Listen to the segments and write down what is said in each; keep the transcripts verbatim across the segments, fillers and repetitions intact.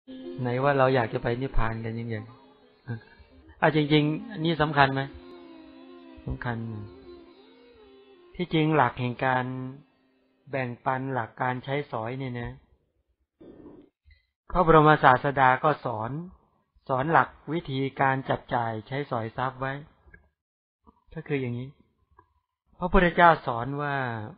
ไหนว่าเราอยากจะไปนิพพานกันยังไงอ่ะจริงๆอันนี้สำคัญไหมสำคัญที่จริงหลักแห่งการแบ่งปันหลักการใช้สอยเนี่ยนะพระบรมศาสดาก็สอนสอนหลักวิธีการจับจ่ายใช้สอยทรัพย์ไว้ก็คืออย่างนี้พระพุทธเจ้าสอนว่า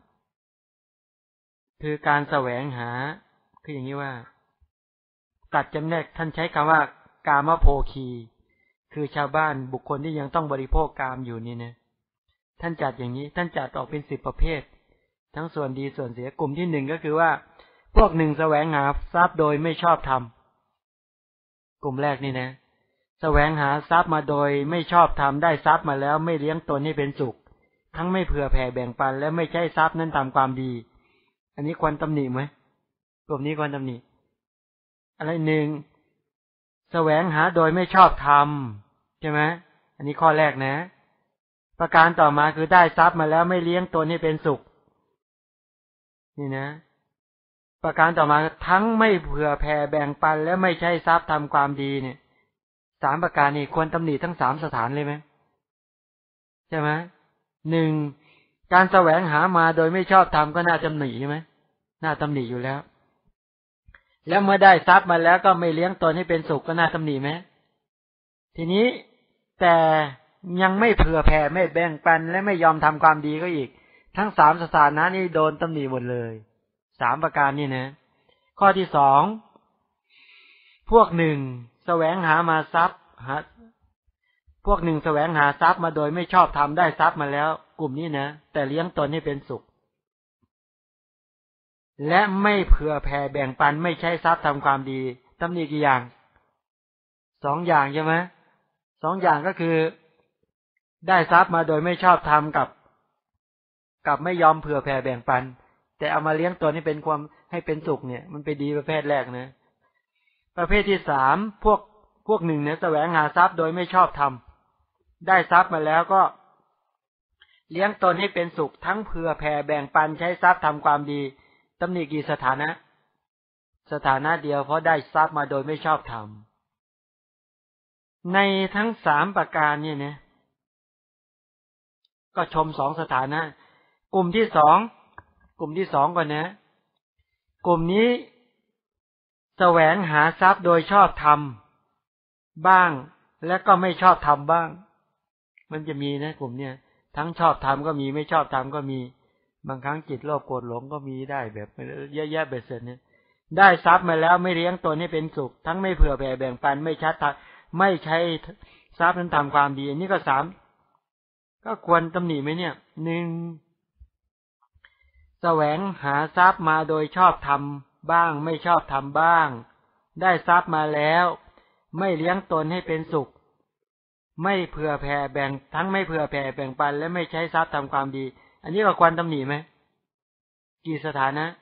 คือการแสวงหาคืออย่างนี้ว่าตัดจำแนกท่านใช้คำว่ากามโภคีคือชาวบ้านบุคคลที่ยังต้องบริโภคกามอยู่นี่นะท่านจัดอย่างนี้ท่านจัดออกเป็นสิบประเภททั้งส่วนดีส่วนเสียกลุ่มที่หนึ่งก็คือว่าพวกหนึ่งแสวงหาทรัพย์โดยไม่ชอบธรรมกลุ่มแรกนี่นะแสวงหาทรัพย์มาโดยไม่ชอบธรรมได้ทรัพย์มาแล้วไม่เลี้ยงตนให้เป็นสุขทั้งไม่เผื่อแผ่แบ่งปันและไม่ใช้ทรัพย์นั้นตามความดีอันนี้ควรตำหนิไหมกลุ่มนี้ควรตำหนิอะไรหนึ่งแสวงหาโดยไม่ชอบธรรมใช่ไหมอันนี้ข้อแรกนะประการต่อมาคือได้ทรัพย์มาแล้วไม่เลี้ยงตนให้เป็นสุขนี่นะประการต่อมาทั้งไม่เผื่อแผ่แบ่งปันและไม่ใช้ทรัพย์ทำความดีเนี่ยสามประการนี้ควรตำหนิทั้งสามสถานเลยไหมใช่ไหมหนึ่งการแสวงหามาโดยไม่ชอบธรรมก็น่าตำหนิใช่ไหมน่าตำหนิอยู่แล้วแล้วเมื่อได้ทรัพย์มาแล้วก็ไม่เลี้ยงตนให้เป็นสุขก็น่าตำหนิไหมทีนี้แต่ยังไม่เผื่อแผ่ไม่แบ่งปันและไม่ยอมทำความดีก็อีกทั้งสามสถานะนี้โดนตำหนิหมดเลยสามประการนี่นะข้อที่สองพวกหนึ่งแสวงหามาทรัพย์หาพวกหนึ่งแสวงหาทรัพย์มาโดยไม่ชอบทำได้ทรัพย์มาแล้วกลุ่มนี้นะแต่เลี้ยงตนให้เป็นสุขและไม่เผื่อแผ่แบ่งปันไม่ใช้ทรัพย์ทำความดีตำหนิกี่อย่างสองอย่างใช่ไหมสองอย่างก็คือได้ทรัพย์มาโดยไม่ชอบทำกับกับไม่ยอมเผื่อแผ่แบ่งปันแต่เอามาเลี้ยงตนให้เป็นความให้เป็นสุขเนี่ยมันไปดีประเภทแรกนะประเภทที่สามพวกพวกหนึ่งเนี่ยแสวงหาทรัพย์โดยไม่ชอบทำได้ทรัพย์มาแล้วก็เลี้ยงตนให้เป็นสุขทั้งเผื่อแผ่แบ่งปันใช้ทรัพย์ทำความดีตำหนิกี่สถานะสถานะเดียวเพราะได้ทรัพย์มาโดยไม่ชอบทำในทั้งสามประการเนี่ยนะก็ชมสองสถานะกลุ่มที่สองกลุ่มที่สองก่อนนะกลุ่มนี้แสวงหาทรัพย์โดยชอบธรรมบ้างและก็ไม่ชอบธรรมบ้างมันจะมีนะกลุ่มเนี้ยทั้งชอบธรรมก็มีไม่ชอบธรรมก็มีบางครั้งจิตโลภโกรธหลงก็มีได้แบบเยอะแยะเบ็ดเสร็จเนี่ยได้ทรัพย์มาแล้วไม่เลี้ยงตนให้เป็นสุขทั้งไม่เผื่อแผ่แบ่งปันไม่ชัดไม่ใช้ทรัพย์นั้นทำความดีอันนี้ก็สามก็ควรตำหนิไหมเนี่ยหนึ่งแสวงหาทรัพย์มาโดยชอบทำบ้างไม่ชอบทำบ้างได้ทรัพย์มาแล้วไม่เลี้ยงตนให้เป็นสุขไม่เผื่อแผ่แบ่งทั้งไม่เผื่อแผ่แบ่งปันและไม่ใช้ทรัพย์ทำความดีอันนี้ก็ควรตำหนิไหมกี่สถานะ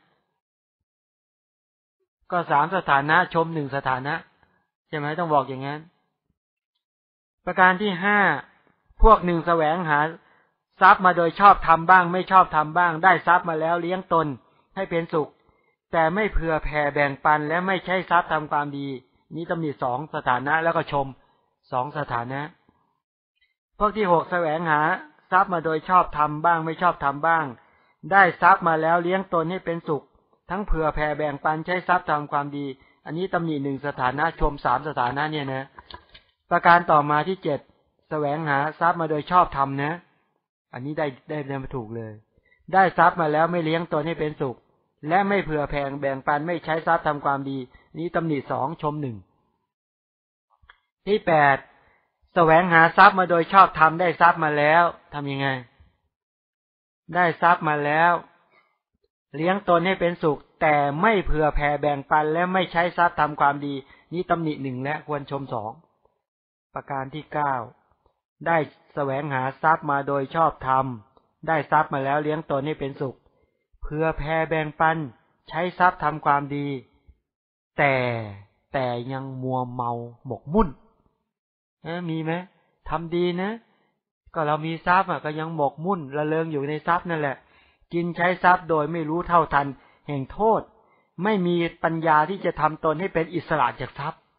ก็สามสถานะชมหนึ่งสถานะใช่ไหมต้องบอกอย่างนั้นประการที่ห้าพวกหนึ่งแสวงหาทรัพย์มาโดยชอบทำบ้างไม่ชอบทำบ้างได้ทรัพย์มาแล้วเลี้ยงตนให้เป็นสุขแต่ไม่เผื่อแผ่แบ่งปันและไม่ใช้ทรัพย์ทำความดีนี้ตำหนิสองสถานะแล้วก็ชมสองสถานะพวกที่หกแสวงหาทรัพย์มาโดยชอบทำบ้างไม่ชอบทำบ้างได้ทรัพย์มาแล้วเลี้ยงตนให้เป็นสุขทั้งเผื่อแผ่แบ่งปันใช้ทรัพย์ทำความดีอันนี้ตำหนิหนึ่งสถานะชมสามสถานะเนี่ยนะประการต่อมาที่เจ็ดแสวงหาทรัพย์มาโดยชอบทำนะอันนี้ได้ได้ได้มาถูกเลยได้ทรัพย์มาแล้วไม่เลี้ยงตนให้เป็นสุขและไม่เผื่อแผ่แบ่งปันไม่ใช้ทรัพย์ทำความดีนี้ตำหนิสองชมหนึ่งที่แปดแสวงหาทรัพย์มาโดยชอบทำได้ทรัพย์มาแล้วทำยังไงได้ทรัพย์มาแล้วเลี้ยงตนให้เป็นสุขแต่ไม่เผื่อแผ่แบ่งปันและไม่ใช้ทรัพย์ทำความดีนี้ตำหนิหนึ่งและควรชมสองประการที่เก้าได้แสวงหาทรัพย์มาโดยชอบธรรมได้ทรัพย์มาแล้วเลี้ยงตนให้เป็นสุขเผื่อแผ่แบ่งปันใช้ทรัพย์ทำความดีแต่แต่ยังมัวเมาหมกมุ่นเออมีไหมทำดีนะก็เรามีทรัพย์อ่ะก็ยังหมกมุ่นระเริงอยู่ในทรัพย์นั่นแหละกินใช้ทรัพย์โดยไม่รู้เท่าทันแห่งโทษไม่มีปัญญาที่จะทำตนให้เป็นอิสระจากทรัพย์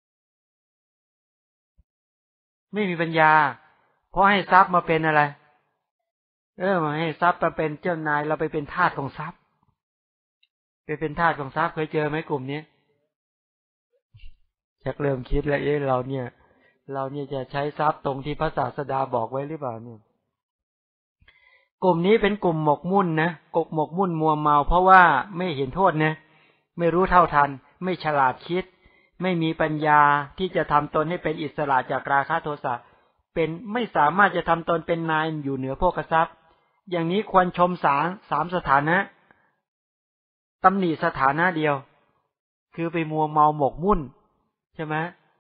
ไม่มีปัญญาเพราะให้ทรัพย์มาเป็นอะไรเออมาให้ทรัพย์มาเป็นเจ้านายเราไปเป็นทาสของทรัพย์ไปเป็นทาสของทรัพย์เคยเจอไหมกลุ่มนี้ชักเริ่มคิดแล้วเอ๊ะเราเนี่ยเราเนี่ยจะใช้ทรัพย์ตรงที่พระศาสดาบอกไว้หรือเปล่าเนี่ยกลุ่มนี้เป็นกลุ่มหมกมุ่นนะกบหมกมุ่นมัวเมาเพราะว่าไม่เห็นโทษนะไม่รู้เท่าทันไม่ฉลาดคิดไม่มีปัญญาที่จะทำตนให้เป็นอิสระจากราคะโทสะเป็นไม่สามารถจะทำตนเป็นนายอยู่เหนือโภคทรัพย์อย่างนี้ควรชมสามสามสถานะตำหนิสถานะเดียวคือไปมัวเมาหมกมุ่นใช่ไหม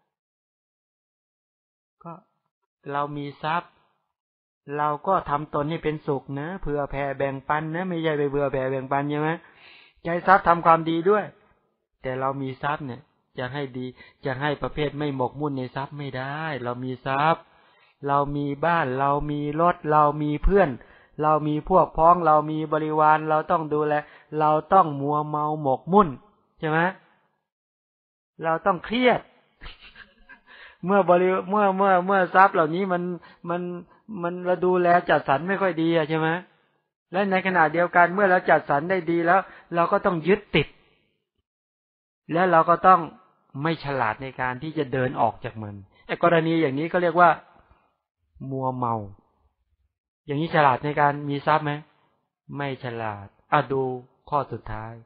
ก็เรามีทรัพย์เราก็ทำตนให้เป็นสุขนะเผื่อแผ่แบ่งปันนะไม่ใช่ไปเบื่อแผ่แบ่งปันใช่ไหมใช้ทรัพย์ทำความดีด้วยแต่เรามีทรัพย์เนี่ยจะให้ดีจะให้ประเภทไม่หมกมุ่นในทรัพย์ไม่ได้เรามีทรัพย์เรามีบ้านเรามีรถเรามีเพื่อนเรามีพวกพ้องเรามีบริวารเราต้องดูแลเราต้องมัวเมาหมกมุ่นใช่ไหมเราต้องเครียดเมื่อบริเมื่อเมื่อเมื่อทรัพย์เหล่านี้มันมันมันเราดูแลจัดสรรไม่ค่อยดีใช่ไหมและในขณะเดียวกันเมื่อเราจัดสรรได้ดีแล้วเราก็ต้องยึดติดและเราก็ต้องไม่ฉลาดในการที่จะเดินออกจากมันไอ้กรณีอย่างนี้ก็เรียกว่ามัวเมาอย่างนี้ฉลาดในการมีทรัพย์ไหมไม่ฉลาดอ่ะดูข้อสุดท้าย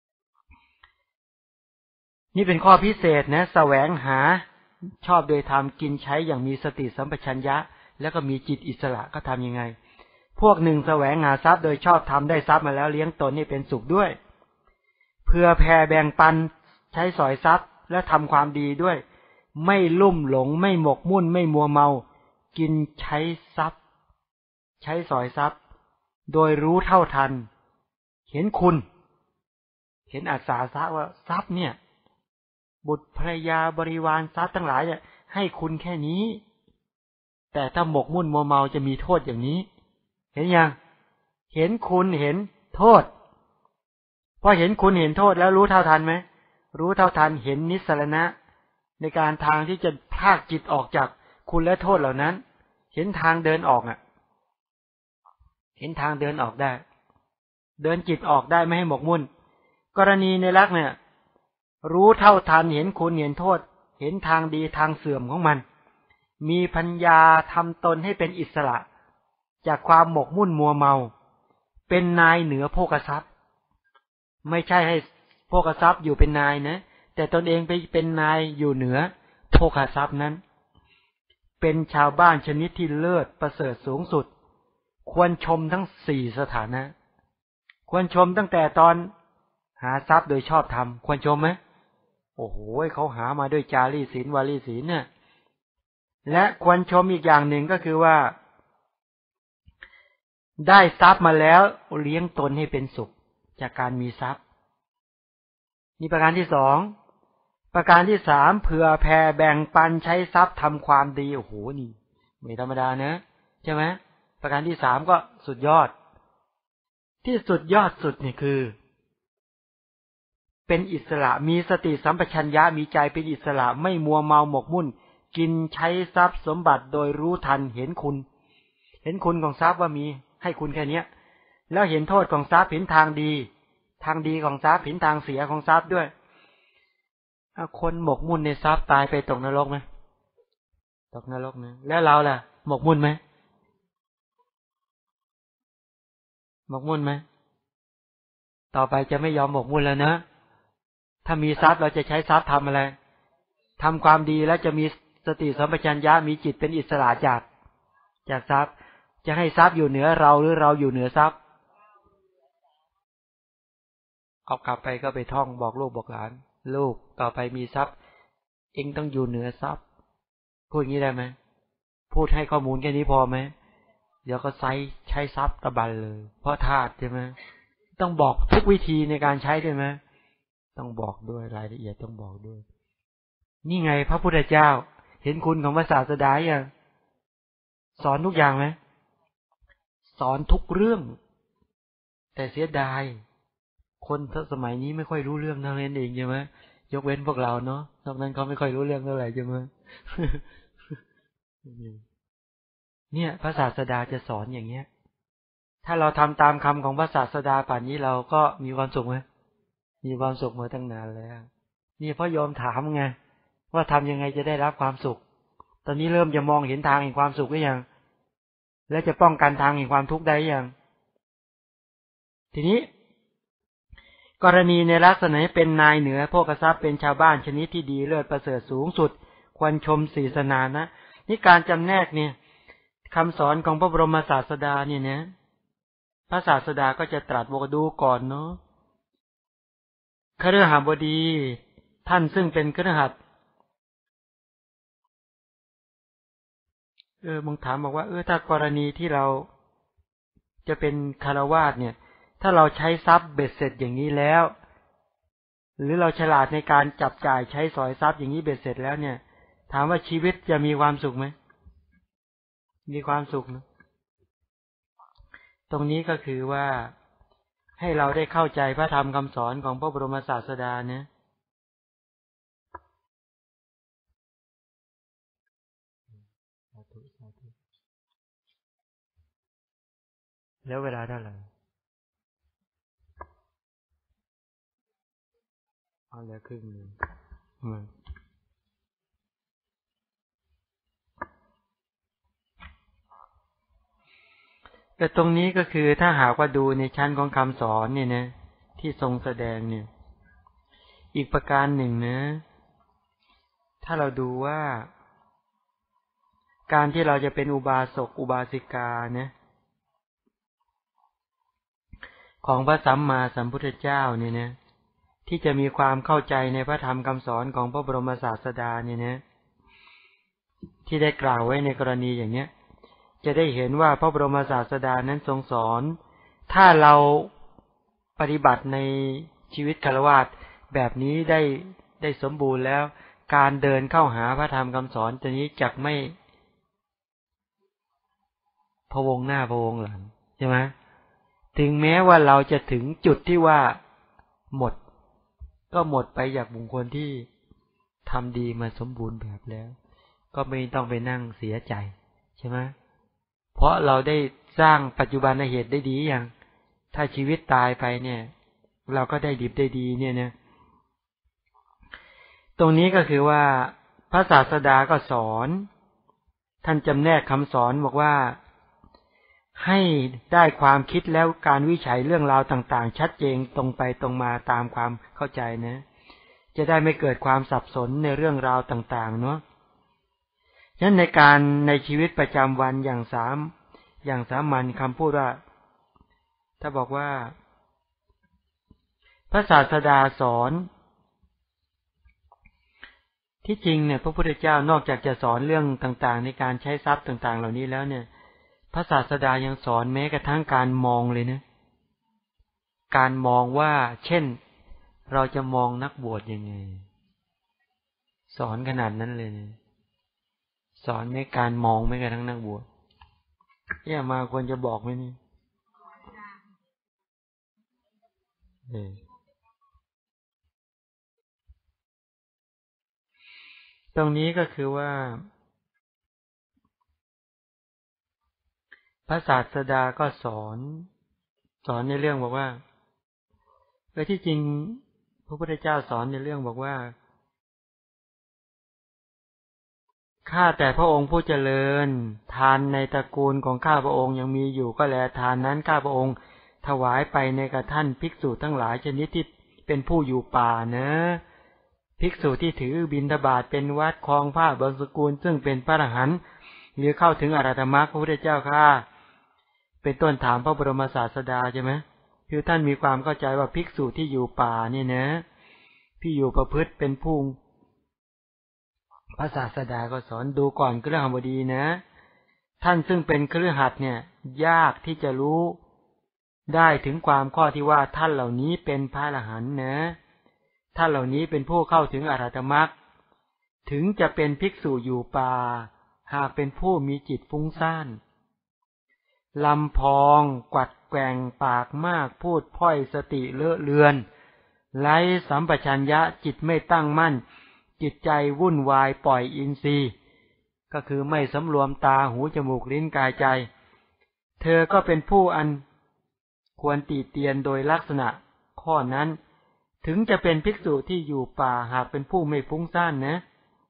นี่เป็นข้อพิเศษนะแสวงหาชอบโดยธรรมกินใช้อย่างมีสติสัมปชัญญะแล้วก็มีจิตอิสระก็ทำยังไงพวกหนึ่งแสวงหาทรัพย์โดยชอบทำได้ทรัพย์มาแล้วเลี้ยงตนให้เป็นสุขด้วยเพื่อแผ่แบ่งปันใช้สอยทรัพย์และทำความดีด้วยไม่ลุ่มหลงไม่หมกมุ่นไม่มัวเมากินใช้ทรัพย์ใช้สอยทรัพย์โดยรู้เท่าทันเห็นคุณเห็นอัศาสะว่าทรัพย์เนี่ยบุตรภรรยาบริวารทรัพย์ทั้งหลายเนี่ยให้คุณแค่นี้แต่ถ้าหมกมุ่นมัวเมาจะมีโทษอย่างนี้เห็นยังเห็นคุณเห็นโทษพอเห็นคุณเห็นโทษแล้วรู้เท่าทันไหมรู้เท่าทันเห็นนิสรณะในการทางที่จะพากจิตออกจากคุณและโทษเหล่านั้นเห็นทางเดินออกอ่ะเห็นทางเดินออกได้เดินจิตออกได้ไม่ให้หมกมุ่นกรณีในลักษณ์เนี่ยรู้เท่าทันเห็นคุณเห็นโทษเห็นทางดีทางเสื่อมของมันมีปัญญาทำตนให้เป็นอิสระจากความหมกมุ่นมัวเมาเป็นนายเหนือโภคทรัพย์ไม่ใช่ให้โภคทรัพย์อยู่เป็นนายนะแต่ตนเองไปเป็นนายอยู่เหนือโภคทรัพย์นั้นเป็นชาวบ้านชนิดที่เลิศประเสริฐสูงสุดควรชมทั้งสี่สถานะควรชมตั้งแต่ตอนหาทรัพย์โดยชอบธรรมควรชมไหมโอ้โหเขาหามาด้วยจารีศีลวารีศีลเนี่ยและควรชมอีกอย่างหนึ่งก็คือว่าได้ทรัพย์มาแล้วเลี้ยงตนให้เป็นสุขจากการมีทรัพย์นี่ประการที่สองประการที่สามเผื่อแผ่แบ่งปันใช้ทรัพย์ทำความดีโอ้โหนี่ไม่ธรรมดานะใช่ไหมประการที่สามก็สุดยอดที่สุดยอดสุดนี่คือเป็นอิสระมีสติสัมปชัญญะมีใจเป็นอิสระไม่มัวเมาหมกมุ่นกินใช้ทรัพย์สมบัติโดยรู้ทันเห็นคุณเห็นคุณของทรัพย์ว่ามีให้คุณแค่นี้แล้วเห็นโทษของทรัพย์เห็นทางดีทางดีของทรัพย์เห็นทางเสียของทรัพย์ด้วยคนหมกมุ่นในทรัพย์ตายไปตกนรกไหมตกนรกนะแล้วเราล่ะหมกมุ่นไหมหมกมุ่นไหมต่อไปจะไม่ยอมหมกมุ่นแล้วนะถ้ามีทรัพย์เราจะใช้ทรัพย์ทำอะไรทำความดีแล้วจะมีสติสัมปชัญญะมีจิตเป็นอิสระจากจากทรัพย์จะให้ทรัพย์อยู่เหนือเราหรือเราอยู่เหนือทรัพย์เอากลับไปก็ไปท่องบอกลูกบอกหลานลูกต่อไปมีทรัพย์เองต้องอยู่เหนือทรัพย์พูดอย่างนี้ได้ไหมพูดให้ข้อมูลแค่นี้พอไหมเดี๋ยวก็ใช้ใช้ทรัพย์ตะบันเลยเพราะธาตุใช่ไหมต้องบอกทุกวิธีในการใช้ด้วยไหมต้องบอกด้วยรายละเอียดต้องบอกด้วยนี่ไงพระพุทธเจ้าเห็นคุณของพระศาสดาอย่างสอนทุกอย่างไหมสอนทุกเรื่องแต่เสียดายคนสมัยนี้ไม่ค่อยรู้เรื่องเท่านั้นเองใช่ไหมยกเว้นพวกเราเนาะนอกนั้นเขาไม่ค่อยรู้เรื่องเท่าไหร่ใช่ไหมเนี่ยพระศาสดาจะสอนอย่างเงี้ยถ้าเราทำตามคำของพระศาสดาป่านนี้เราก็มีความสุขไหมมีความสุขมาตั้งนานแล้วนี่เพราะยอมถามไงว่าทำยังไงจะได้รับความสุขตอนนี้เริ่มจะมองเห็นทางแห่งความสุขหรือยังและจะป้องกันทางแห่งความทุกข์ได้ยังทีนี้กรณีในลักษณะเป็นนายเหนือโภคทรัพย์เป็นชาวบ้านชนิดที่ดีเลิศประเสริฐสูงสุดควรชมศรีสนานะนี่การจำแนกเนี่ยคำสอนของพระบรมศาสดาเนี่ยนะพระศาสดาก็จะตรัสบอกดูก่อนเนาะคฤหบดีท่านซึ่งเป็นคฤหัสถ์เออมึงถามบอกว่าเออถ้ากรณีที่เราจะเป็นคฤหัสถ์เนี่ยถ้าเราใช้ทรัพย์เบ็ดเสร็จอย่างนี้แล้วหรือเราฉลาดในการจับจ่ายใช้สอยทรัพย์อย่างนี้เบ็ดเสร็จแล้วเนี่ยถามว่าชีวิตจะมีความสุขไหมมีความสุขนะตรงนี้ก็คือว่าให้เราได้เข้าใจพระธรรมคำสอนของพระบรมศาสดานะแล้วเวลาเท่าไหร่เอาแล้วครึ่งนึงแต่ตรงนี้ก็คือถ้าหากว่าดูในชั้นของคำสอนเนี่ยนะที่ทรงแสดงเนี่ยอีกประการหนึ่งนะถ้าเราดูว่าการที่เราจะเป็นอุบาสกอุบาสิกานะของพระสัมมาสัมพุทธเจ้าเนี่ยนะที่จะมีความเข้าใจในพระธรรมคำสอนของพระบรมศาสดาเนี่ยนะที่ได้กล่าวไว้ในกรณีอย่างเนี้ยจะได้เห็นว่าพระบรมศาสดานั้นทรงสอนถ้าเราปฏิบัติในชีวิตฆราวาสแบบนี้ได้ได้สมบูรณ์แล้วการเดินเข้าหาพระธรรมคำสอนตัวนี้จักไม่พะวงหน้าพะวงหลังใช่ไหมถึงแม้ว่าเราจะถึงจุดที่ว่าหมดก็หมดไปจากบุคคลที่ทำดีมาสมบูรณ์แบบแล้วก็ไม่ต้องไปนั่งเสียใจใช่ไหมเพราะเราได้สร้างปัจจุบันเหตุได้ดีอย่างถ้าชีวิตตายไปเนี่ยเราก็ได้ดิบได้ดีเนี่ยนะตรงนี้ก็คือว่าพระศาสดาก็สอนท่านจำแนกคำสอนบอกว่าให้ได้ความคิดแล้วการวิจัยเรื่องราวต่างๆชัดเจนตรงไปตรงมาตามความเข้าใจนะจะได้ไม่เกิดความสับสนในเรื่องราวต่างๆเนาะฉะนั้นในการในชีวิตประจำวันอย่างสามอย่างสามัญคำพูดว่าถ้าบอกว่าพระศาสดาสอนที่จริงเนี่ยพระพุทธเจ้านอกจากจะสอนเรื่องต่างๆในการใช้ทรัพย์ต่างๆเหล่านี้แล้วเนี่ยพระศาสดายังสอนแม้กระทั่งการมองเลยนะการมองว่าเช่นเราจะมองนักบวชยังไงสอนขนาดนั้นเลยนะสอนในการมองแม้กระทั่งนักบวชเนี่ยมาควรจะบอกไหมนี่เออตรงนี้ก็คือว่าพระศาสดาก็สอนสอนในเรื่องบอกว่าโดยที่จริงพระพุทธเจ้าสอนในเรื่องบอกว่าข้าแต่พระองค์ผู้เจริญทานในตระกูลของข้าพระองค์ยังมีอยู่ก็แลทานนั้นข้าพระองค์ถวายไปในกระท่านภิกษุทั้งหลายชนิดที่เป็นผู้อยู่ป่านะภิกษุที่ถือบิณฑบาตเป็นวัดครองผ้าบางสกุลซึ่งเป็นพระอรหันต์หรือเข้าถึงอรหัตมรรคพระพุทธเจ้าข้าเป็นต้นถามพระบรมศาสดาใช่ไหมคือท่านมีความเข้าใจว่าภิกษุที่อยู่ป่าเนี่ยนะที่อยู่ประพฤติเป็นผู้พระศาสดาก็สอนดูก่อนคฤหบดีนะท่านซึ่งเป็นคฤหัสถ์เนี่ยยากที่จะรู้ได้ถึงความข้อที่ว่าท่านเหล่านี้เป็นพระอรหันต์นะท่านเหล่านี้เป็นผู้เข้าถึงอรหัตมรรคถึงจะเป็นภิกษุอยู่ป่าหากเป็นผู้มีจิตฟุ้งซ่านลำพองกวัดแกว่งปากมากพูดพร่อยสติเลอะเลือนไร้สัมปชัญญะจิตไม่ตั้งมั่นจิตใจวุ่นวายปล่อยอินทรีย์ก็คือไม่สำรวมตาหูจมูกลิ้นกายใจเธอก็เป็นผู้อันควรติเตียนโดยลักษณะข้อนั้นถึงจะเป็นภิกษุที่อยู่ป่าหากเป็นผู้ไม่ฟุ้งซ่านนะ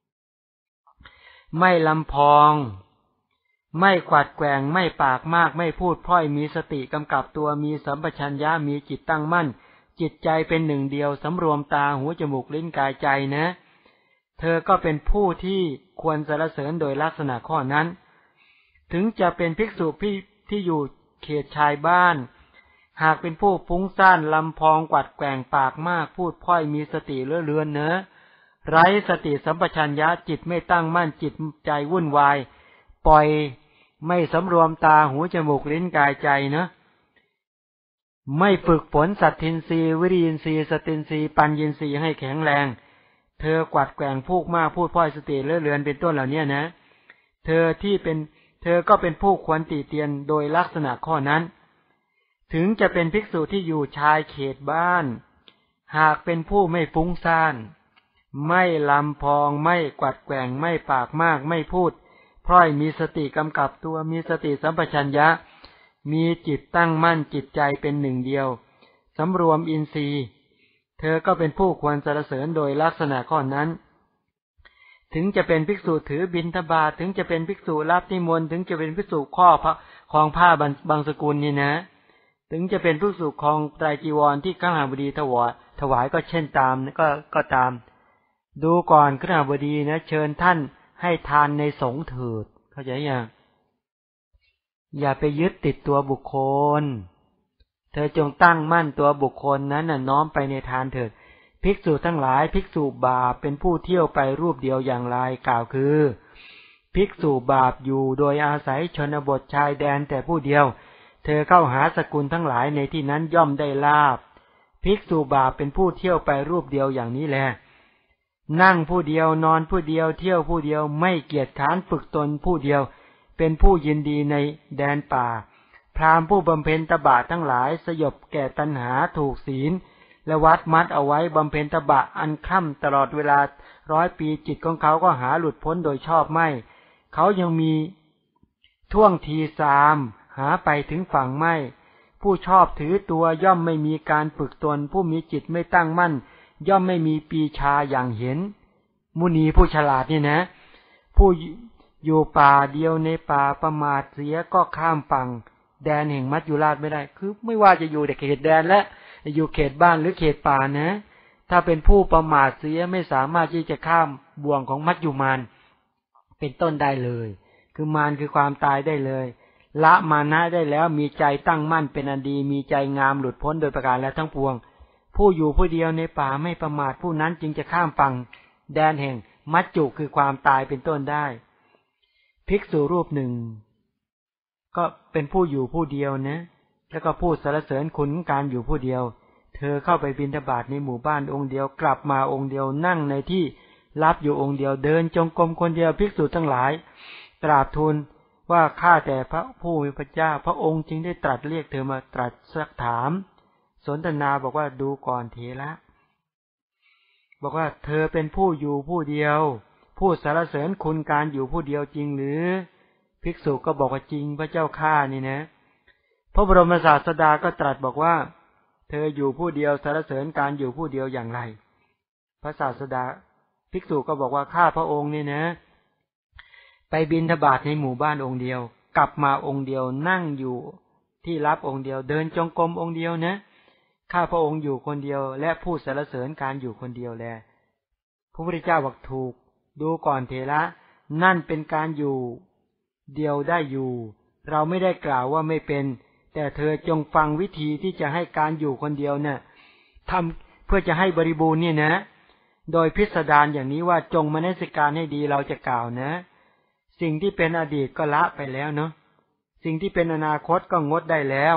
ไม่ลำพองไม่กวัดแกว่งไม่ปากมากไม่พูดพร่อยมีสติกำกับตัวมีสัมปชัญญะมีจิตตั้งมั่นจิตใจเป็นหนึ่งเดียวสำรวมตาหูจมูกลิ้นกายใจนะเธอก็เป็นผู้ที่ควรสรรเสริญโดยลักษณะข้อนั้นถึงจะเป็นภิกษุที่อยู่เขตชายบ้านหากเป็นผู้ฟุ้งซ่านลำพองกวัดแกว่งปากมากพูดพร่อยมีสติเลื่อนเลือนเนอะไร้สติสัมปชัญญะจิตไม่ตั้งมั่นจิตใจวุ่นวายปล่อยไม่สำรวมตาหูจมูกลิ้นกายใจเนอะไม่ฝึกฝนสัตทินรีวิริยินทรีย์สตินทรีย์ปัญญินทรีย์ให้แข็งแรงเธอกวัดแกว่งพูกมากพูดพร่อยสติเลื่อนเลือนเป็นต้นเหล่านี้นะเธอที่เป็นเธอก็เป็นผู้ควรติเตียนโดยลักษณะข้อนั้นถึงจะเป็นภิกษุที่อยู่ชายเขตบ้านหากเป็นผู้ไม่ฟุ้งซ่านไม่ลำพองไม่กวัดแกว่งไม่ปากมากไม่พูดพร่อยมีสติกำกับตัวมีสติสัมปชัญญะมีจิตตั้งมั่นจิตใจเป็นหนึ่งเดียวสำรวมอินทรีย์เธอก็เป็นผู้ควรสรรเสริญโดยลักษณะข้อนั้นถึงจะเป็นภิกษุถือบิณฑบาตถึงจะเป็นภิกษุรับนิมนต์ถึงจะเป็นภิกษุข้อของผ้าบางสกุลนี่นะถึงจะเป็นภิกษุของไตรจีวรที่ข้าบดีถวายถวายก็เช่นตามก็ก็ตามดูก่อนข้าบดีนะเชิญท่านให้ทานในสงฆ์เถิดเข้าใจยังอย่าไปยึดติดตัวบุคคลเธอจงตั้งมั่นตัวบุคคลนั้นน่ะน้อมไปในทานเถิดภิกษุทั้งหลายภิกษุบาปเป็นผู้เที่ยวไปรูปเดียวอย่างไรกล่าวคือภิกษุบาปอยู่โดยอาศัยชนบทชายแดนแต่ผู้เดียวเธอเข้าหาสกุลทั้งหลายในที่นั้นย่อมได้ลาภภิกษุบาปเป็นผู้เที่ยวไปรูปเดียวอย่างนี้แลนั่งผู้เดียวนอนผู้เดียวเที่ยวผู้เดียวไม่เกียจค้านฝึกตนผู้เดียวเป็นผู้ยินดีในแดนป่าพราหมณ์ผู้บำเพ็ญตบะทั้งหลายสยบแก่ตัณหาถูกศีลและวัดมัดเอาไว้บำเพ็ญตบะอันค่ำตลอดเวลาร้อยปีจิตของเขาก็หาหลุดพ้นโดยชอบไม่เขายังมีท่วงทีสามหาไปถึงฝั่งไม่ผู้ชอบถือตัวย่อมไม่มีการฝึกตนผู้มีจิตไม่ตั้งมั่นย่อมไม่มีปีชาอย่างเห็นมุนีผู้ฉลาดนี่นะผู้อยู่ป่าเดียวในป่าประมาทเสียก็ข้ามฝั่งแดนแห่งมัจจุราชไม่ได้คือไม่ว่าจะอยู่ในเขตแดนและอยู่เขตบ้านหรือเขตป่านะถ้าเป็นผู้ประมาทเสียไม่สามารถที่จะข้ามบ่วงของมัจจุมารเป็นต้นได้เลยคือมารคือความตายได้เลยละมานะได้แล้วมีใจตั้งมั่นเป็นอันดีมีใจงามหลุดพ้นโดยประการและทั้งปวงผู้อยู่ผู้เดียวในป่าไม่ประมาทผู้นั้นจึงจะข้ามฝั่งแดนแห่งมัจจุคือความตายเป็นต้นได้ภิกษุรูปหนึ่งก็เป็นผู้อยู่ผู้เดียวนะแล้วก็พูดสรรเสริญคุณการอยู่ผู้เดียวเธอเข้าไปบิณฑบาตในหมู่บ้านองค์เดียวกลับมาองค์เดียวนั่งในที่รับอยู่องค์เดียวเดินจงกรมคนเดียวภิกษุทั้งหลายตราบทูลว่าข้าแต่พระผู้มีพระเจ้าพระองค์จึงได้ตรัสเรียกเธอมาตรัสซักถามสนทนาบอกว่าดูก่อนเถระบอกว่าเธอเป็นผู้อยู่ผู้เดียวผู้สรรเสริญคุณการอยู่ผู้เดียวจริงหรือภิกษุก็บอกว่าจริงพระเจ้าข้านี่นะพระบรมศาสดาก็ตรัสบอกว่าเธออยู่ผู้เดียวสรรเสริญการอยู่ผู้เดียวอย่างไรพระศาสดาภิกษุก็บอกว่าข้าพระองค์นี่นะไปบิณฑบาตในหมู่บ้านองค์เดียวกลับมาองค์เดียวนั่งอยู่ที่รับองค์เดียวเดินจงกรมองค์เดียวนะข้าพระองค์อยู่คนเดียวและผู้สรรเสริญการอยู่คนเดียวแลพระพุทธเจ้าบอกถูกดูก่อนเถระนั่นเป็นการอยู่เดียวได้อยู่เราไม่ได้กล่าวว่าไม่เป็นแต่เธอจงฟังวิธีที่จะให้การอยู่คนเดียวเนี่ยทำเพื่อจะให้บริบูรณ์เนี่ยนะโดยพิสดารอย่างนี้ว่าจงมนสิการให้ดีเราจะกล่าวนะสิ่งที่เป็นอดีตก็ละไปแล้วเนาะสิ่งที่เป็นอนาคตก็งดได้แล้ว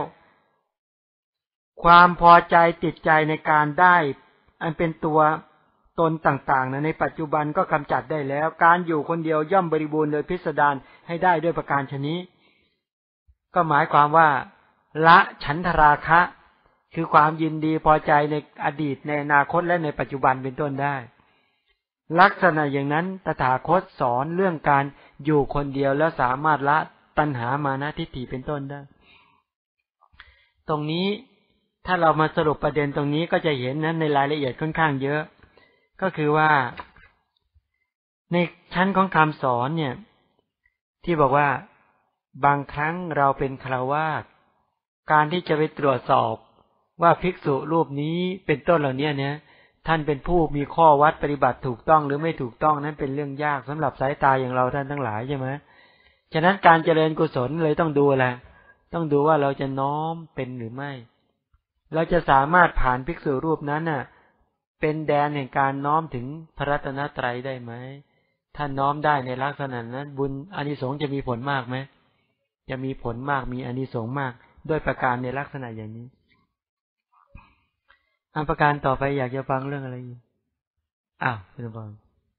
ความพอใจติดใจในการได้อันเป็นตัวตนต่างๆนะในปัจจุบันก็กำจัดได้แล้วการอยู่คนเดียวย่อมบริบูรณ์โดยพิสดารให้ได้ด้วยประการชนิดก็หมายความว่าละฉันทราคะคือความยินดีพอใจในอดีตในอนาคตและในปัจจุบันเป็นต้นได้ลักษณะอย่างนั้นตถาคตสอนเรื่องการอยู่คนเดียวแล้วสามารถละตัณหามานะทิฏฐิเป็นต้นได้ตรงนี้ถ้าเรามาสรุปประเด็นตรงนี้ก็จะเห็นนั้นในรายละเอียดค่อนข้างเยอะก็คือว่าในชั้นของคำสอนเนี่ยที่บอกว่าบางครั้งเราเป็นฆราวาสการที่จะไปตรวจสอบว่าภิกษุรูปนี้เป็นต้นเหล่านี้เนี่ยท่านเป็นผู้มีข้อวัดปฏิบัติถูกต้องหรือไม่ถูกต้องนั้นเป็นเรื่องยากสำหรับสายตาอย่างเราท่านทั้งหลายใช่ไหมฉะนั้นการเจริญกุศลเลยต้องดูอะไรต้องดูว่าเราจะน้อมเป็นหรือไม่เราจะสามารถผ่านภิกษุรูปนั้นน่ะเป็นแดนแห่งการน้อมถึงพระรัตนตรัยได้ไหมถ้าน้อมได้ในลักษณะนั้นบุญอานิสงส์จะมีผลมากไหมจะมีผลมากมีอานิสงส์มากด้วยประการในลักษณะอย่างนี้อันประการต่อไปอยากจะฟังเรื่องอะไรอีกอ้าวเป็นฟัง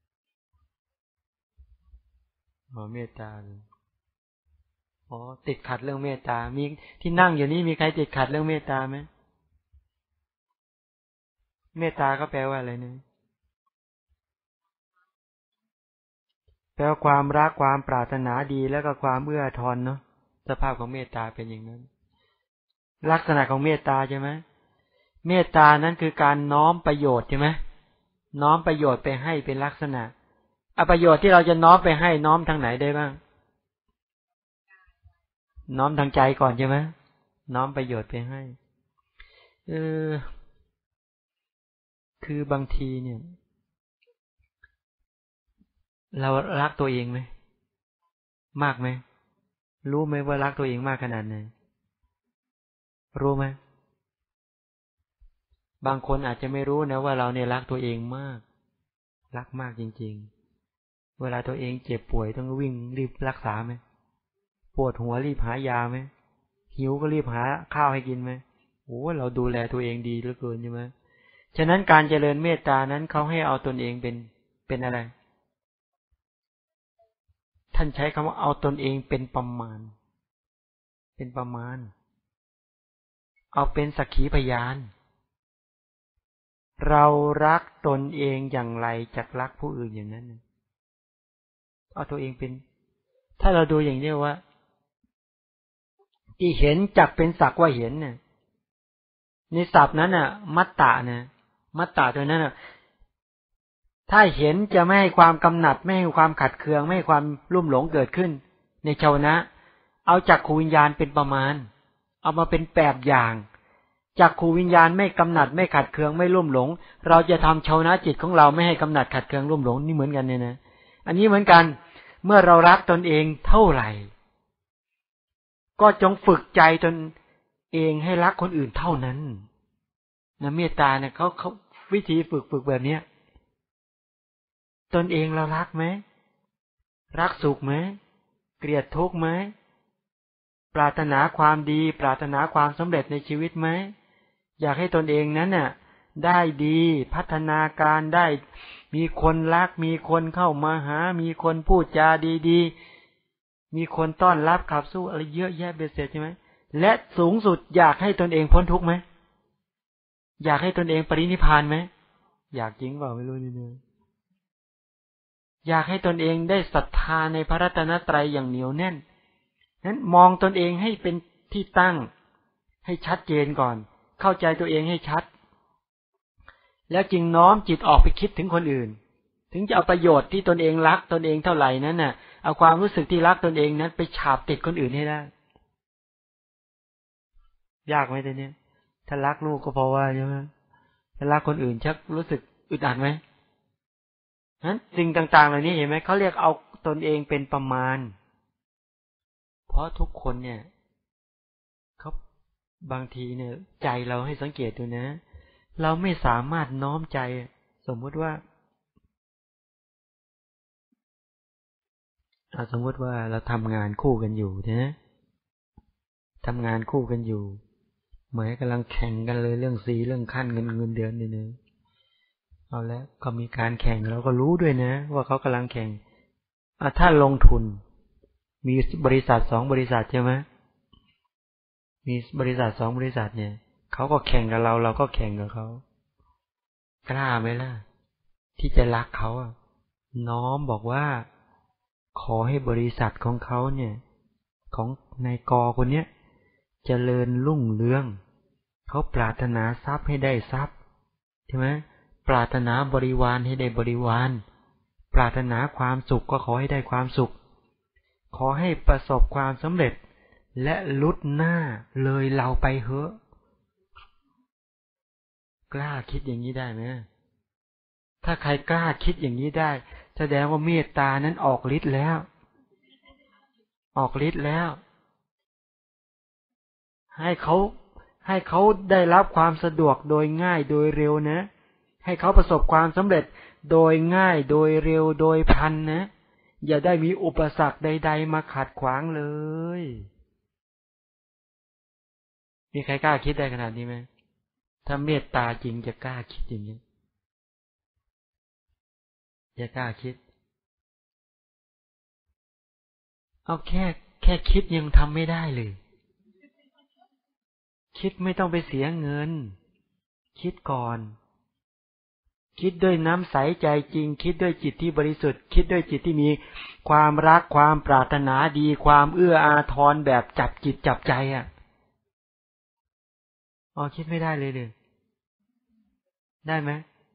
ขอเมตตาเลยอ๋อติดขัดเรื่องเมตตามีที่นั่งอยู่นี้มีใครติดขัดเรื่องเมตตาไหมเมตตาก็แปลว่าอะไรเนี่ยแปลว่าความรักความปรารถนาดีแล้วก็ความเอื้อทอนเนาะสภาพของเมตตาเป็นอย่างนั้นลักษณะของเมตตาใช่ไหมเมตตานั้นคือการน้อมประโยชน์ใช่ไหมน้อมประโยชน์ไปให้เป็นลักษณะเอาประโยชน์ที่เราจะน้อมไปให้น้อมทางไหนได้บ้างน้อมทางใจก่อนใช่ไหมน้อมประโยชน์ไปให้เออคือบางทีเนี่ยเรารักตัวเองไหมมากไหมรู้ไหมว่ารักตัวเองมากขนาดไหนรู้ไหมบางคนอาจจะไม่รู้นะว่าเราเนี่ยรักตัวเองมากรักมากจริงๆเวลาตัวเองเจ็บป่วยต้องวิ่งรีบรักษาไหมปวดหัวรีบหายาไหมหิวก็รีบหาข้าวให้กินไหมโอ้เราดูแลตัวเองดีเหลือเกินใช่ไหมฉะนั้นการเจริญเมตตานั้นเขาให้เอาตนเองเป็นเป็นอะไรท่านใช้คำว่าเอาตนเองเป็นประมาณเป็นประมาณเอาเป็นสักขีพยานเรารักตนเองอย่างไรจักรักผู้อื่นอย่างนั้นเอาตัวเองเป็นถ้าเราดูอย่างนี้ว่าที่เห็นจักเป็นสักว่าเห็นเนี่ยในศัพท์นั้นน่ะมัตตะนะมัตตะตัวนั้นน่ะถ้าเห็นจะไม่ให้ความกำหนัดไม่ให้ความขัดเคืองไม่ให้ความลุ่มหลงเกิดขึ้นในชาวนะเอาจักขูวิญญาณเป็นประมาณเอามาเป็นแบบอย่างจักขูวิญญาณไม่กำหนัดไม่ขัดเคืองไม่ลุ่มหลงเราจะทำชาวนะจิตของเราไม่ให้กำหนัดขัดเคืองลุ่มหลงนี่เหมือนกันเนี่ยนะอันนี้เหมือนกันเมื่อเรารักตนเองเท่าไหร่ก็จงฝึกใจตนเองให้รักคนอื่นเท่านั้นนะเมตตาเนี่ยเขาเขาวิธีฝึกฝึกแบบเนี้ยตนเองเรารักไหมรักสุขไหมเกลียดทุกข์ไหมปรารถนาความดีปรารถนาความสำเร็จในชีวิตไหมอยากให้ตนเองนั้นน่ะได้ดีพัฒนาการได้มีคนรักมีคนเข้ามาหามีคนพูดจาดีๆมีคนต้อนรับขับสู้อะไรเยอะแยะเบ็ดเสร็จใช่ไหมและสูงสุดอยากให้ตนเองพ้นทุกข์ไหมอยากให้ตนเองปรินิพพานไหมอยากจริงเปล่าไม่รู้นี่เนี่ยอยากให้ตนเองได้ศรัทธาในพระรัตนตรัยอย่างเหนียวแน่นนั้นมองตนเองให้เป็นที่ตั้งให้ชัดเจนก่อนเข้าใจตัวเองให้ชัดแล้วจึงน้อมจิตออกไปคิดถึงคนอื่นถึงจะเอาประโยชน์ที่ตนเองรักตนเองเท่าไหร่นั้นน่ะเอาความรู้สึกที่รักตนเองนั้นไปฉาบติดคนอื่นให้ได้ยากไหมทีนี้ถ้ารักลูกก็เพราะว่าใช่ไหมถ้ารักคนอื่นชักรู้สึกอึดอัดไหมนั้นสิ่งต่างๆเหล่านี้เห็นไหมเขาเรียกเอาตนเองเป็นประมาณเพราะทุกคนเนี่ยเขาบางทีเนี่ยใจเราให้สังเกตดูนะเราไม่สามารถน้อมใจสมมุติว่าสมมุติว่าเราทำงานคู่กันอยู่นะทำงานคู่กันอยู่เหมือนกำลังแข่งกันเลยเรื่องสีเรื่องขั้นเงินเงินเดือนนี่นะเอาแล้วก็มีการแข่งเราก็รู้ด้วยนะว่าเขากำลังแข่งถ้าลงทุนมีบริษัทสองบริษัทใช่ไหมมีบริษัทสองบริษัทเนี่ยเขาก็แข่งกับเราเราก็แข่งกับเขากล้าไหมล่ะที่จะรักเขาอ่ะน้อมบอกว่าขอให้บริษัทของเขาเนี่ยของนายกอคนเนี้ยเจริญรุ่งเรืองเขาปรารถนาทรัพย์ให้ได้ทรัพย์ใช่ไหมปรารถนาบริวารให้ได้บริวารปรารถนาความสุขก็ขอให้ได้ความสุขขอให้ประสบความสำเร็จและลุดหน้าเลยเราไปเหอะกล้าคิดอย่างนี้ได้ไหมถ้าใครกล้าคิดอย่างนี้ได้แสดงว่าเมตตานั้นออกฤทธิ์แล้วออกฤทธิ์แล้วให้เขาให้เขาได้รับความสะดวกโดยง่ายโดยเร็วนะให้เขาประสบความสำเร็จโดยง่ายโดยเร็วโดยพลันนะอย่าได้มีอุปสรรคใดๆมาขัดขวางเลยมีใครกล้าคิดได้ขนาดนี้ไหมถ้าเมตตาจริงจะกล้าคิดอย่างนี้จะกล้าคิดเอาแค่แค่คิดยังทำไม่ได้เลยคิดไม่ต้องไปเสียเงินคิดก่อนคิดด้วยน้ำใสใจจริงคิดด้วยจิตที่บริสุทธิ์คิดด้วยจิตที่มีความรักความปรารถนาดีความเอื้ออาทรแบบจับจิตจับใจอ่ะอ๋อคิดไม่ได้เลยเลยได้ไหม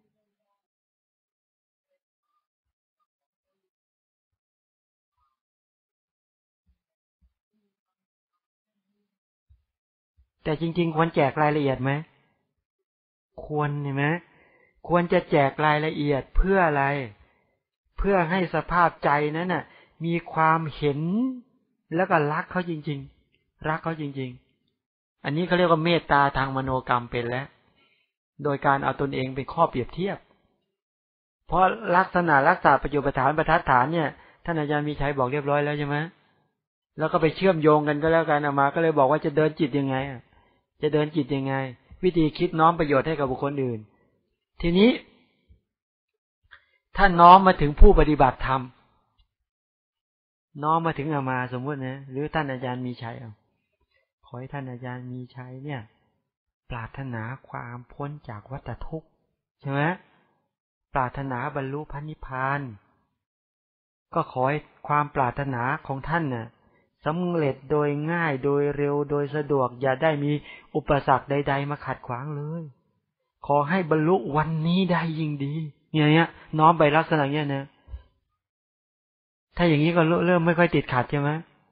แต่จริงๆควรแจกรายละเอียดไหมควรเห็นไหมควรจะแจกรายละเอียดเพื่ออะไรเพื่อให้สภาพใจนั้นน่ะมีความเห็นแล้วก็รักเขาจริงๆรักเขาจริงๆอันนี้เขาเรียกว่าเมตตาทางมโนกรรมเป็นแล้วโดยการเอาตนเองเป็นข้อเปรียบเทียบเพราะลักษณะรักษาปัจจุบันฐานประทัดฐานเนี่ยท่านอาจารย์มีชัยบอกเรียบร้อยแล้วใช่ไหมแล้วก็ไปเชื่อมโยงกันก็แล้วกันเอามาก็เลยบอกว่าจะเดินจิตยังไงจะเดินจิตยังไงวิธีคิดน้อมประโยชน์ให้กับบุคคลอื่นทีนี้ถ้าน้อมมาถึงผู้ปฏิบัติธรรมน้อมมาถึงอามาสมมตินะหรือท่านอาจารย์มีชัยเอาขอให้ท่านอาจารย์มีชัยเนี่ยปรารถนาความพ้นจากวัฏทุกข์ใช่ไหมปรารถนาบรรลุพระนิพพานก็ขอให้ความปรารถนาของท่านน่ะสำเร็จโดยง่ายโดยเร็วโดยสะดวกอย่าได้มีอุปสรรคใดๆมาขัดขวางเลยขอให้บรรลุวันนี้ได้ยิ่งดีเนี่ยเนี้ยน้อมไปลักษณะเนี้ยนะถ้าอย่างนี้ก็เริ่มไม่ค่อยติดขัดใช่ไหม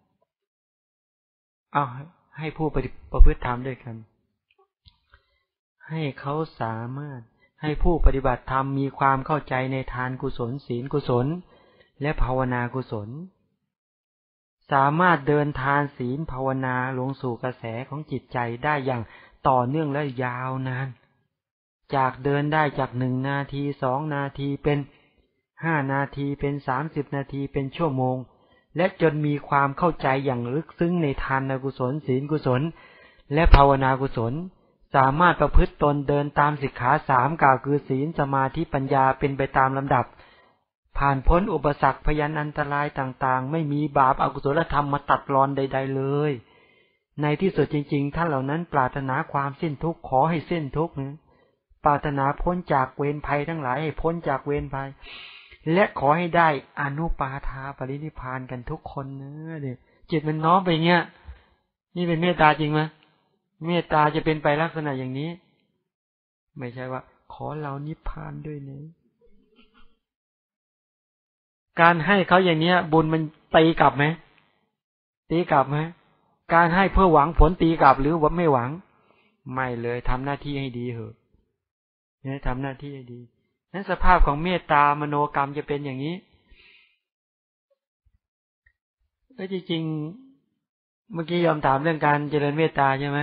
เอาให้ผู้ประพฤติธรรมด้วยกันให้เขาสามารถให้ผู้ปฏิบัติธรรมมีความเข้าใจในทานกุศลศีลกุศลและภาวนากุศลสามารถเดินทานศีลภาวนาลงสู่กระแสของจิตใจได้อย่างต่อเนื่องและยาวนานจากเดินได้จากหนึ่งนาทีสองนาทีเป็นห้านาทีเป็นสามสิบนาทีเป็นชั่วโมงและจนมีความเข้าใจอย่างลึกซึ้งในทานกุศลศีลกุศลและภาวนากุศลสามารถประพฤติตนเดินตามสิกขาสามกล่าวคือศีลสมาธิปัญญาเป็นไปตามลำดับผ่านพ้นอุปสรรคพยันอันตรายต่างๆไม่มีบาปอกุศลธรรมมาตัดรอนใดๆเลยในที่สุดจริงๆท่านเหล่านั้นปรารถนาความสิ้นทุกข์ขอให้สิ้นทุกข์นะปรารถนาพ้นจากเวรภัยทั้งหลายให้พ้นจากเวรภัยและขอให้ได้อนุปาทาปรินิพพานกันทุกคนนะเนี่ยจิตมันน้อมไปเงี้ยนี่เป็นเมตตาจริงไหมเมตตาจะเป็นไปลักษณะอย่างนี้ไม่ใช่ว่าขอเรานิพพานด้วยนะการให้เขาอย่างเนี้ยบุญมันตีกลับไหมตีกลับไหมการให้เพื่อหวังผลตีกลับหรือว่าไม่หวังไม่เลยทำหน้าที่ให้ดีเถอะเนี่ยทำหน้าที่ให้ดีนั้นสภาพของเมตตามโนกรรมจะเป็นอย่างนี้แล้วจริงๆเมื่อกี้ยอมถามเรื่องการเจริญเมตตาใช่ไหม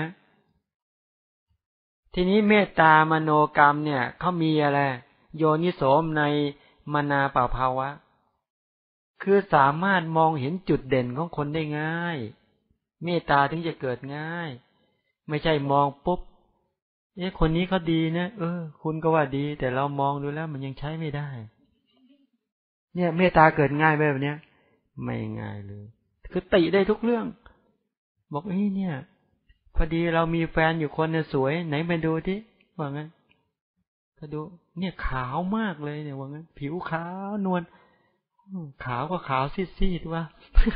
ทีนี้เมตตามโนกรรมเนี่ยเขามีอะไรโยนิโสมในมนาป่าภาวะคือสามารถมองเห็นจุดเด่นของคนได้ง่ายเมตตาถึงจะเกิดง่ายไม่ใช่มองปุ๊บเอ๊ะคนนี้เขาดีนะเออคุณก็ว่าดีแต่เรามองดูแล้วมันยังใช้ไม่ได้เนี่ยเมตตาเกิดง่ายแบบเนี้ยไม่ง่ายเลยคือติได้ทุกเรื่องบอกเอ้ยเนี่ยพพอดีเรามีแฟนอยู่คนเนี่ยสวยไหนมาดูที่ว่างั้นก็ดูเนี่ยขาวมากเลยเนี่ยว่างั้นผิวขาวนวลขาวก็ขาวซีดๆว่า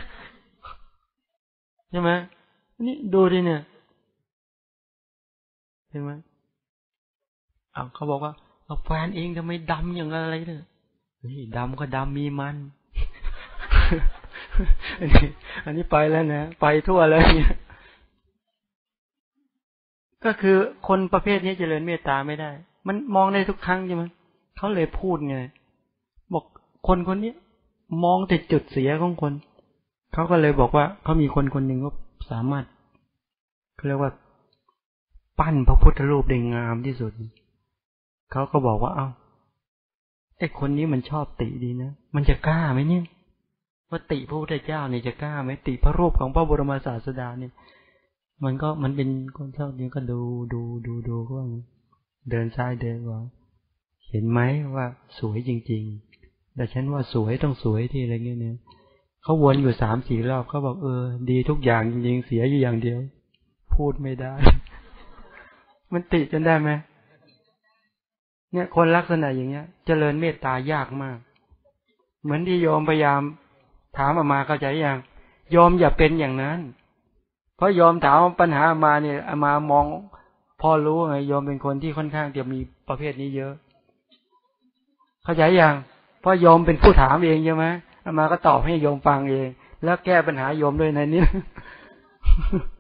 ใช่ไหมนี่ดูดิเนี่ยเห็นไหมอ้าวเขาบอกว่าเอาแฟนเองทำไมดำอย่างอะไรเนี่ยเฮ้ยดำก็ดำมีมันอันนี้อันนี้ไปแล้วนะไปทั่วเลยเนี่ยก็คือคนประเภทนี้เจริญเมตตาไม่ได้มันมองได้ทุกครั้งใช่ไหมเขาเลยพูดไงบอกคนคนนี้มองแต่จุดเสียของคนเขาก็เลยบอกว่าเขามีคนคนหนึ่งก็สามารถเขาเรียกว่าปั้นพระพุทธรูปได้งามที่สุดเขาก็บอกว่าเอ้าไอ้คนนี้มันชอบติดีนะมันจะกล้าไหมเนี่ยว่าติพระพุทธเจ้าเนี่ยจะกล้าไหมติพระรูปของพระบรมศาสดาเนี่ยมันก็มันเป็นคนชอบนี้ก็ดูดูดูดูก็เดินซ้ายเดินขวาเห็นไหมว่าสวยจริงๆแต่ฉันว่าสวยต้องสวยที่อะไรเงี้ยเนี่ยเขาวนอยู่สามสี่รอบเขาบอกเออดีทุกอย่างจริงๆเสียอยู่อย่างเดียวพูดไม่ได้ มันติจนได้ไหมเนี่ยคนลักษณะอย่างเงี้ยเจริญเมตตายากมากเหมือนที่โยมพยายามถามอามาเข้าใจยังโยมอย่าเป็นอย่างนั้นเพราะโยมถามปัญหาอามาเนี่ยอามา มองพอรู้ไงโยมเป็นคนที่ค่อนข้างจะมีประเภทนี้เยอะเข้าใจยังเพราะโยมเป็นผู้ถามเองใช่ไหมอามาก็ตอบให้โยมฟังเองแล้วแก้ปัญหาโยมด้วยในนี้